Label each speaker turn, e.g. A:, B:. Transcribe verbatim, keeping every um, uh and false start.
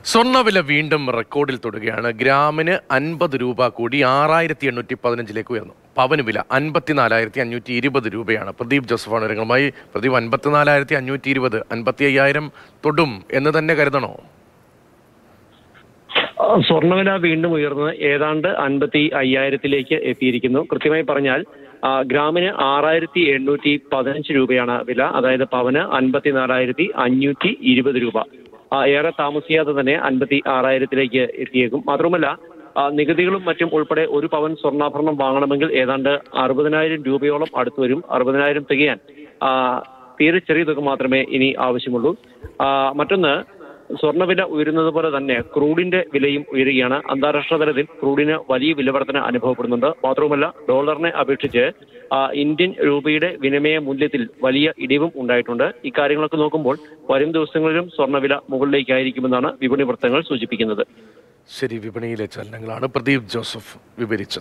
A: സ്വർണ്ണവില വീണ്ടും റെക്കോർഡിൽ തൊടുകയാണ്. ഗ്രാമിന് അൻപത് രൂപ കൂടി ആറായിരത്തി എണ്ണൂറ്റി പതിനഞ്ചിലേക്ക് ഉയർന്നു. പവന് വില അൻപത്തിനാലായിരത്തി അഞ്ഞൂറ്റി ഇരുപത് രൂപയാണ്. പ്രദീപ് ജോസഫാണ് വിവരങ്ങളുമായി. പ്രദീപ്, അൻപത്തിനാലായിരത്തി അഞ്ഞൂറ്റി ഇരുപത് അൻപത്തി അയ്യായിരം തൊടും എന്ന് തന്നെ കരുതണോ?
B: സ്വർണ്ണവില വീണ്ടും ഉയർന്ന് ഏതാണ്ട് അൻപത്തി അയ്യായിരത്തിലേക്ക് എത്തിയിരിക്കുന്നു. കൃത്യമായി പറഞ്ഞാൽ ഗ്രാമിന് ആറായിരത്തി എണ്ണൂറ്റി പതിനഞ്ച് രൂപയാണ് വില. അതായത് പവന് അൻപത്തിനാലായിരത്തി അഞ്ഞൂറ്റി ഇരുപത് രൂപ. ഏറെ താമസിയാതെ തന്നെ അൻപത്തി ആറായിരത്തിലേക്ക് എത്തിയേക്കും. മാത്രമല്ല, നികുതികളും മറ്റും ഉൾപ്പെടെ ഒരു പവൻ സ്വർണ്ണാഭരണം വാങ്ങണമെങ്കിൽ ഏതാണ്ട് അറുപതിനായിരം രൂപയോളം അടുത്തു വരും. അറുപതിനായിരം തികയാൻ തീരെ ചെറിയ തുക മാത്രമേ ഇനി ആവശ്യമുള്ളൂ. മറ്റൊന്ന്, സ്വർണ്ണവില ഉയരുന്നത് പോലെ തന്നെ ക്രൂഡിന്റെ വിലയും ഉയരുകയാണ്. അന്താരാഷ്ട്ര തലത്തിൽ ക്രൂഡിന് വലിയ വിലവർധന അനുഭവപ്പെടുന്നുണ്ട്. മാത്രവുമല്ല, ഡോളറിനെ അപേക്ഷിച്ച് ഇന്ത്യൻ രൂപയുടെ വിനിമയ മൂല്യത്തിൽ വലിയ ഇടിവും ഉണ്ടായിട്ടുണ്ട്. ഇക്കാര്യങ്ങളൊക്കെ നോക്കുമ്പോൾ വരും ദിവസങ്ങളിലും സ്വർണ്ണവില മുകളിലേക്കായിരിക്കുമെന്നാണ് വിപണി വൃത്തങ്ങൾ സൂചിപ്പിക്കുന്നത്.
A: ശരി, വിപണിയിലെ ചലനങ്ങളാണ് പ്രദീപ് ജോസഫ് വിവരിച്ചത്.